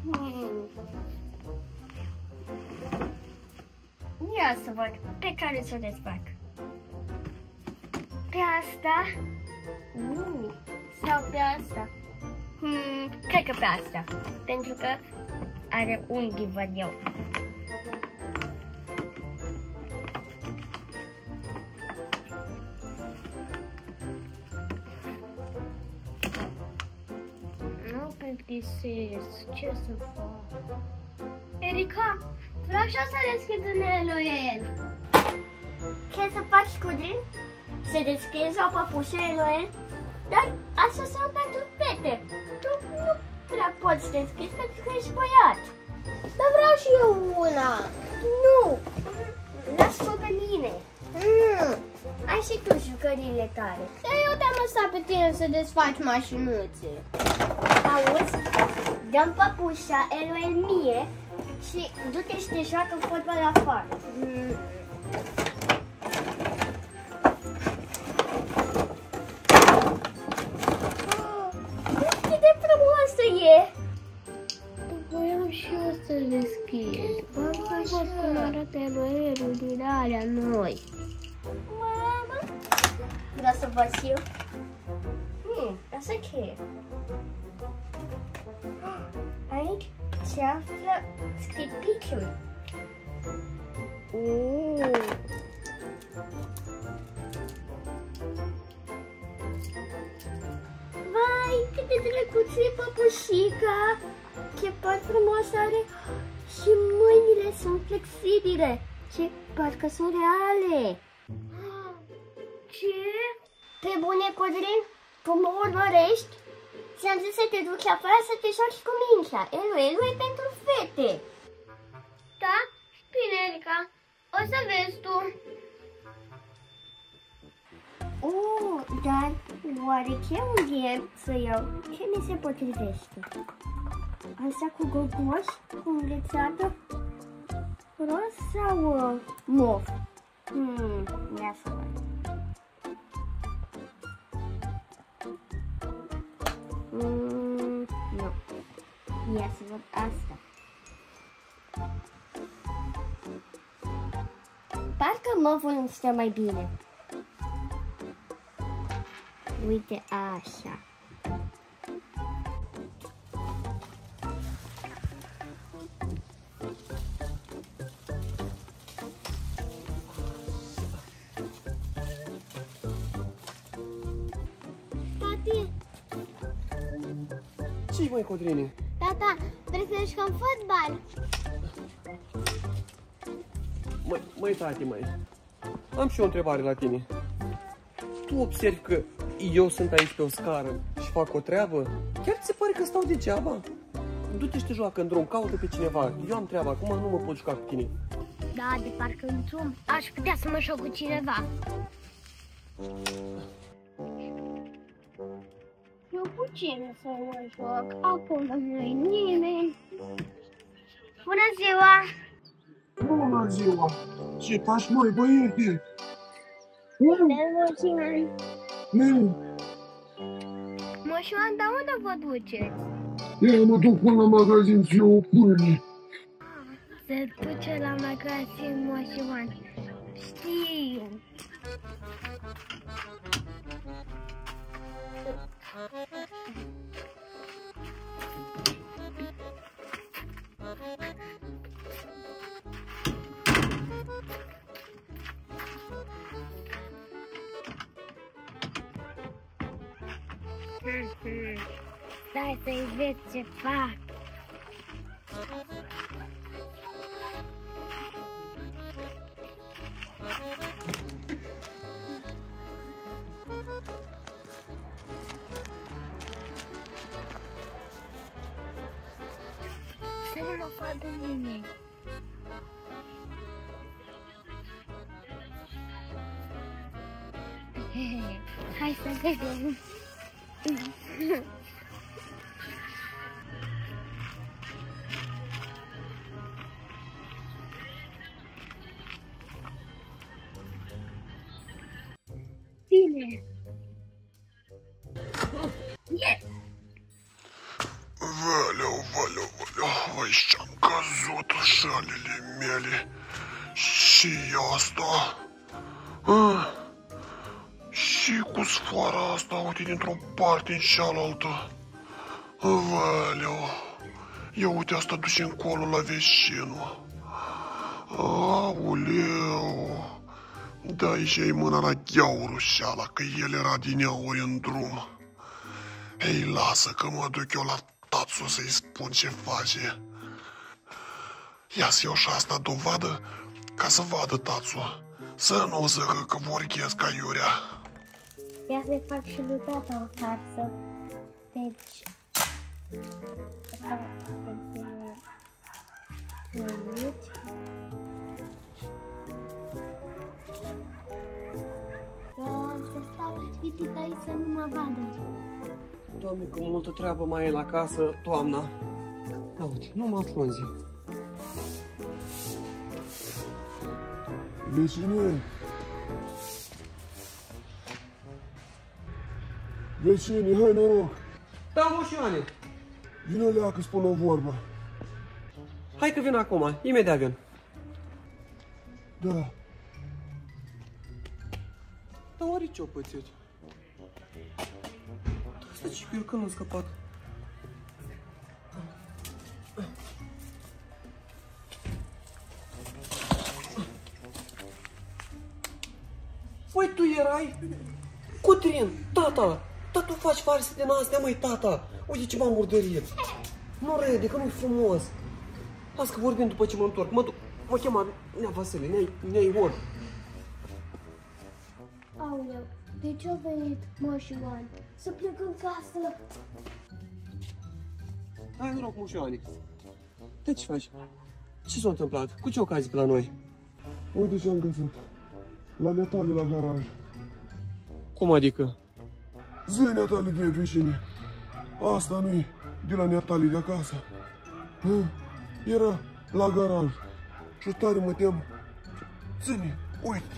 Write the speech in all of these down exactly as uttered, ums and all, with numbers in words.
Hmm. Ia să văd pe care să o desfac. Pe asta? Uh, sau pe asta? Hmm, cred că pe asta. Pentru că are unghi, văd eu. Nu plictisesc. Ce să fac? Erica, vreau și să deschid unele el. Ce să faci, Codrin? Să deschizi o păpușă Eloel? Dar asta sunt pentru fete. Tu nu prea poți deschizi pentru că ești băiat. Dar vreau și eu una. Nu! Lasă-o pe mine. Mm. Ai și tu jucăriile tale. Dar eu te-am lăsat pe tine să desfaci mașinuțe. Auzi? Dăm păpușa Eloel mie și du-te și te joacă fotbal afară. Mm. Cât de frumoasă e! Voiam și eu să deschid. Vreau să văd cum arată eroerul din alea noi. Mama! Vreau să văd și eu. Hmm, asta ce e? Aici se află scripiciul. Uh. Vai, cât de drăguț e păpușica! Ce păr frumos are! Și mâinile sunt flexibile și parcă sunt reale! Ce? Pe bune, Codrin? Tu mă urmărești? Ți-am zis să te duci afară să te joci cu mingea. Elu e pentru fete! Da? Bine, Erica. O să vezi tu. Oh, dar oare ce unghie să iau? Ce mi se potrivește? Asta cu gogoș, cu înghețată, roz sau uh, mov? Hmm, ia să văd. Mm, nu. Ia să văd asta. Parcă movul îmi stă mai bine. Uite așa. Tati, Ce-i, măi, Codrine? tata, vrei să jucăm fotbal? Măi, măi, tati, măi, am și eu o întrebare la tine. Tu observi că eu sunt aici pe o scară și fac o treabă? Chiar ți se pare că stau degeaba? Du-te și te joacă în drum, caută pe cineva. Eu am treaba, acum nu mă pot juca cu tine. Da, de parcă în drum aș putea să mă joc cu cineva. Eu cu cine să mă joc? Acum nu e nimeni. Bună ziua! Bună ziua! Ce faci, măi, băiete? Nevoie. Nu, Moșoan, dar unde vă duceți? eu mă duc până la magazin și eu o pâine. Se duce la magazin Moșoan. Știu. Stai să-i vezi ce fac. Să nu mă vadă nimeni. Hai să vedem. Bine. Valeu, valeu, valeu. Păi și-am căzut șalele mele. Și asta? Ah. Și cu sfoara asta, uite, dintr-o parte în cealaltă. Valeu. Ia uite, asta duce încolo la vecinul. Aoleu. Da, aici e mâna la gheaurul șala, că el era din aur în drum. Ei, lasă că mă duc eu la tațul să-i spun ce face. Ia să iau și asta dovadă ca să vadă tațul. Să nu zică că vorghesc ca iurea. Ia să-i fac și lui tata o tață. Deci... Să stau liniștit aici să nu mă vadă. Doamne, că multă treabă mai e la casă, toamna. Da, uite, nu mă frunzi. Vecine! Vecine, hai noroc! Da, moș Ioane! Vino leacă, spun o vorbă. Hai că vin acum, imediat vin. Da. Dar oare ce-o pățit? Asta ce eu când a scăpat? Păi tu erai? Codrin, tata! Da, tu faci farse din astea, măi, tata! Uite ce m-am murdărit! Nu râde, că nu-i frumos! Las că vorbim după ce mă întorc. Mă duc, mă chema Nea Vasile, Nea, Nea Ivor. Aoleu, de ce-a venit Moș Ioan? Să plec în casă. Hai noroc, moș Ioane. De ce faci? Ce s-a întâmplat? Cu ce ocazie pe la noi? Uite ce am găsit. La Natalie la garaj. Cum adică? Zi, Natalie, de vecine. Asta nu-i de la Natalie de acasă. Hă? Era la garaj. Și tare mă tem. Ține, uite.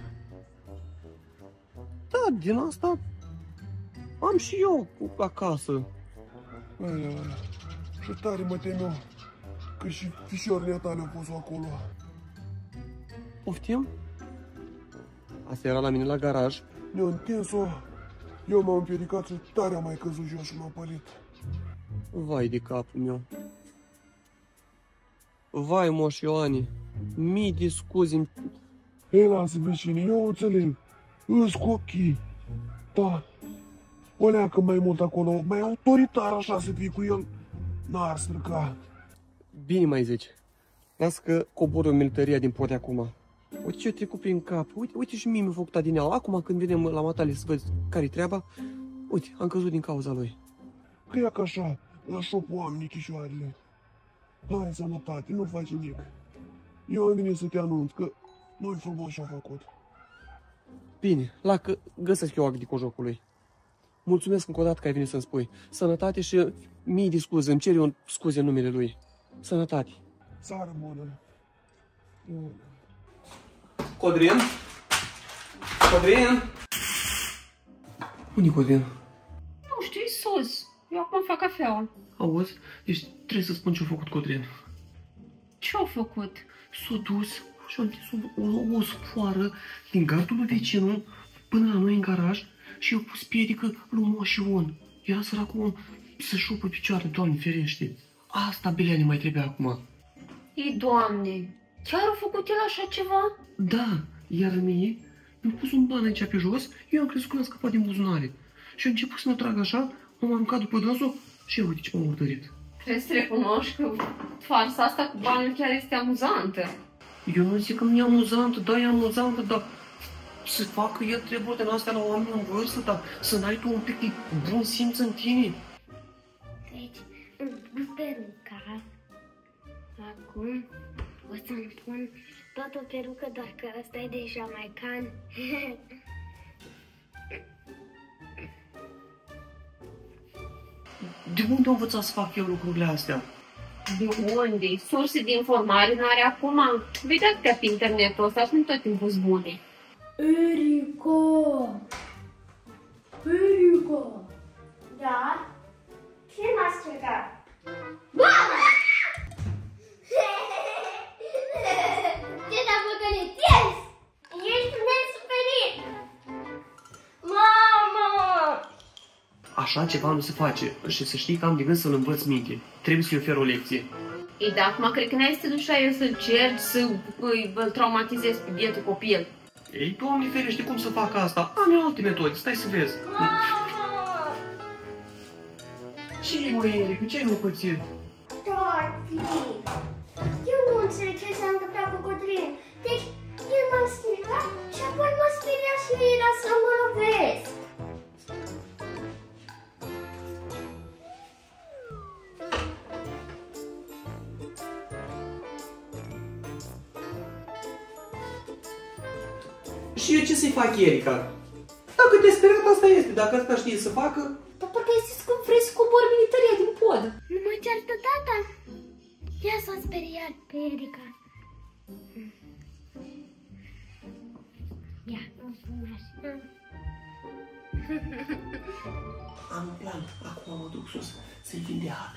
Da, din asta am și eu acasă. Alea, alea. Și tare mă tem eu că și fișoarele Natalie au pus acolo. Poftim? Asta era la mine la garaj. Ne-a întins-o. Eu m-am împiedicat și tare am mai căzut jos și m-am pălit. Vai de capul meu. Vai, moș Ioane, mii de scuze. Ei, lasă, vecine, eu înțeleg. Îs cu ochii. Da. O leacă mai mult acolo, mai autoritar așa să fii cu el. N-ar strica. Bine mai zici. Las că cobor în militaria din pod acum. Uite ce-o trecut prin cap. Uite, uite și mie mi-a făcut adineaua. Acum când vedem la matale să văd care-i treaba, uite, am căzut din cauza lui. Că ia că așa, la șopul am nichișoarele. Hai, sănătate, nu faci nimic. Eu am venit să te anunț că nu-i frumos ce-a făcut. Bine, la că găsesc eu acdicul jocului. Mulțumesc încă o dată că ai venit să-mi spui. Sănătate și mii de scuze. Îmi cer eu scuze în numele lui. Sănătate. Sară bună. Codrin? Codrin? Unde-i Codrin? Nu știu, e sus. Eu acum fac cafeaua. Auzi? Deci trebuie să spun ce-a făcut Codrin. Ce-au făcut? S-a dus și a întins o, o, o sfoară din gardul lui vecinul până la noi în garaj și i-a pus piedică lui Moș Ion. Era săracul să șupă picioare, Doamne ferește. Asta belea ne mai trebuie acum. Ei, Doamne, chiar a făcut el așa ceva? Da, iar mie mi-a pus un ban aici pe jos, eu am crezut că l-am scăpat din buzunare. Și a început să mă trag așa, m-am aruncat după dânsul și uite ce m-am murdărit. Trebuie să recunoști că farsa asta cu banul chiar este amuzantă. Eu nu zic că nu e amuzantă, da, e amuzantă, dar să facă el treburi de astea la oameni în vârstă, dar să n-ai tu un pic de bun simț în tine. Deci, îmi peruca. Acum o să-mi pun tot o perucă, doar că ăsta e de jamaican. De unde am învățat să fac eu lucrurile astea? De unde? Surse de informare n-are acum? Vedeți că pe internetul ăsta nu tot timpul sunt bune. Erica! Erica! Da? Ce m-a strigat? Mama! Așa ceva nu se face și să știi că am de gând să-l învăț minte. Trebuie să-i ofer o lecție. Ei, da, acum cred că n-ai să te duci la el să încerci să îl traumatizezi pe bietul copil. Ei, Doamne ferește, cum să fac asta? Am eu alte metode, stai să vezi. Ce-i, mă, Erica? Ce-ai, mă, pățit? Tati, eu nu înțeleg ce s-a întâmplat cu Codrin. Deci, el m-a strigat și apoi m-a speriat și era să mă lovesc. Și eu ce să-i fac, Erica? Dacă te-ai speriat, asta este. Dacă asta știe să facă... Dar parcă ai zis că vrei să cobori militaria din pod. Nu mă ceartă tata. Ea s-a speriat pe Erica. Ia, îmi spune așa. Am un plan. Acum mă duc sus să-i vin de hac.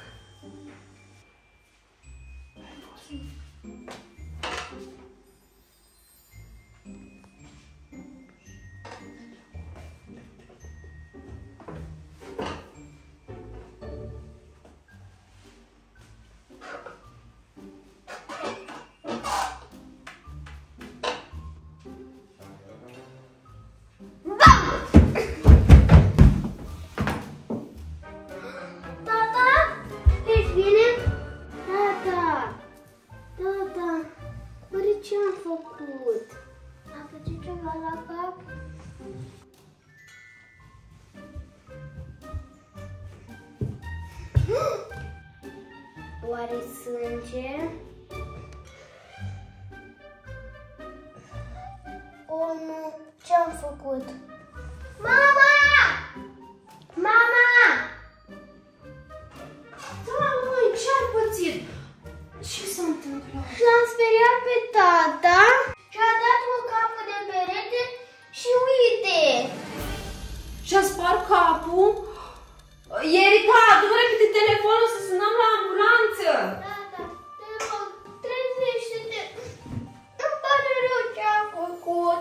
Oare sânge? O, nu! Ce-am făcut? Mama! Mama! Da, măi, ce-ai pățit? Ce s-a întâmplat? L-am speriat pe tata și a dat cu capul de perete și uite! Și-a spart capul? Erica, adu repede telefonul să sunăm la ambulanță! Tata, te rog, trezește-te! Îmi pare rău ce-am făcut!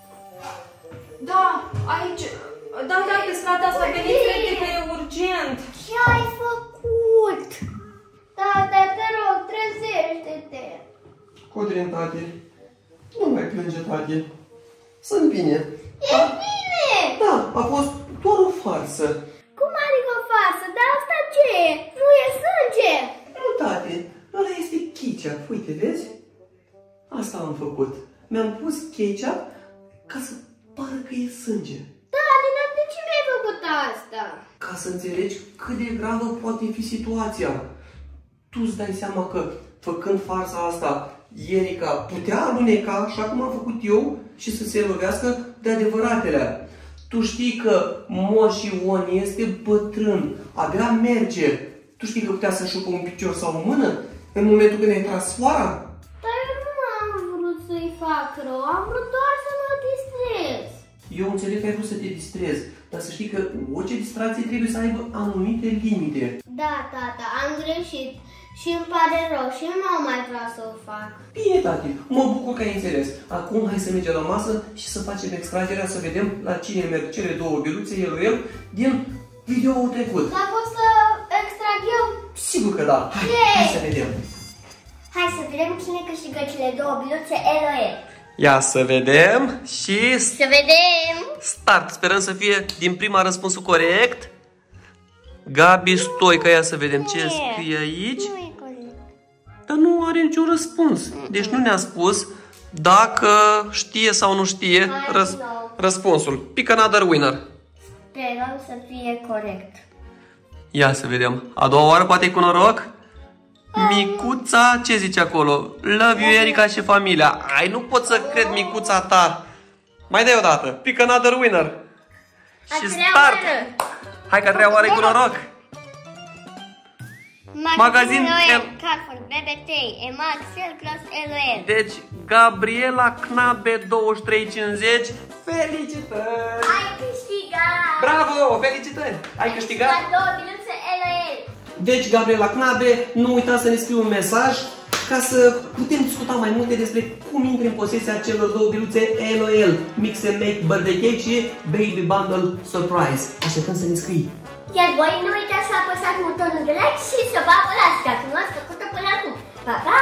Da, aici... Da, da, pe strada asta, veniți repede că e urgent! Ce ai făcut? Tata, te rog, trezește-te! Codrin, tate, nu mai plânge, tate. Sunt bine. E bine! Da, a fost doar o farsă. Cum adică o farsă? Dar asta ce e? Nu e sânge! Nu, tate, ăla este ketchup. Uite, vezi? Asta am făcut. Mi-am pus ketchup ca să pară că e sânge. Da, dar de ce mi-ai făcut asta? Ca să înțelegi cât de gravă poate fi situația. Tu îți dai seama că, făcând farsa asta, Erica putea aluneca, așa cum am făcut eu, și să se lovească de adevăratele. Tu știi că Moș Ion este bătrân, abia merge. Tu știi că putea să-și rupă un picior sau o mână în momentul când ai tras foara? Dar eu nu am vrut să-i fac rău, am vrut doar să mă distrez. Eu înțeleg că ai vrut să te distrezi, dar să știi că orice distracție trebuie să aibă anumite limite. Da, tata, am greșit și îmi pare rău și nu mai vreau să o fac. Bine, tati, mă bucur că ai înțeles. Acum hai să mergem la masă și să facem extragerea, să vedem la cine merg cele două biluțe, el el, din videoul trecut. Dar pot să extrag eu? Sigur că da. Hai, Yay! hai să vedem. Hai să vedem cine câștigă cele două biluțe L O L. Ia să vedem și Să vedem! start. Sperăm să fie din prima răspunsul corect. Gabi Stoica, ia să vedem ce scrie aici. Nu e corect. Dar nu are niciun răspuns. Deci nu ne-a spus dacă știe sau nu știe răs răspunsul. Pick another winner. Sperăm să fie corect. Ia să vedem. A doua oară poate e cu noroc? Micuța, ce zice acolo? Love you, Erica și familia. Ai, nu pot să cred, micuța ta. Mai dai o dată. Pick another winner. Și start. Hai că a treia oară e cu noroc. Magazin L Carrefour, B B T, Emad, Selgros, L O L. Deci, Gabriela Knabe douăzeci și trei cincizeci. Felicitări! Ai câștigat! Bravo! Felicitări! Ai câștigat? La două biluțe L O L. Deci, Gabriela Knabe, nu uita să ne scrii un mesaj ca să putem discuta mai multe despre cum intri în posesia celor două biluțe L O L, Mix and Make Birthday Cake și Baby Bundle Surprise. Așteptăm să ne scrii. Iar voi nu uitați să apăsați butonul de like și să vă abonați dacă nu ați făcut-o până acum. Pa, pa!